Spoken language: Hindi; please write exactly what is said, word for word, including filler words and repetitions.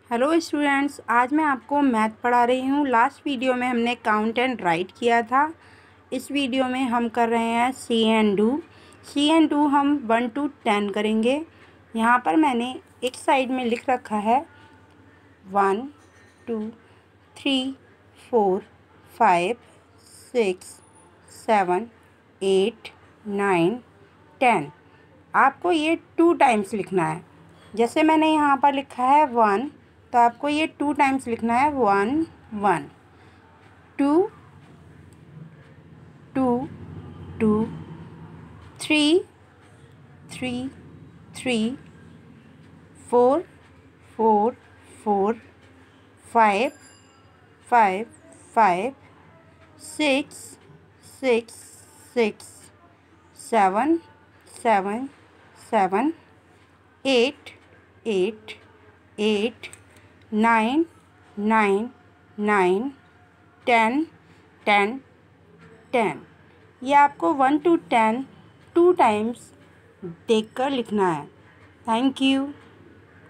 हेलो स्टूडेंट्स, आज मैं आपको मैथ पढ़ा रही हूँ। लास्ट वीडियो में हमने काउंट एंड राइट किया था। इस वीडियो में हम कर रहे हैं see and do. See and do हम वन टू टेन करेंगे। यहाँ पर मैंने एक साइड में लिख रखा है one two three four five six seven eight nine ten. आपको ये टू टाइम्स लिखना है। जैसे मैंने यहाँ पर लिखा है वन, तो आपको ये टू टाइम्स लिखना है। One one, two two two, three three three, four four four, five five five, six six six, seven seven seven, eight eight eight, nine nine nine, ten ten ten. ये आपको one two ten two times देखकर लिखना है। Thank you.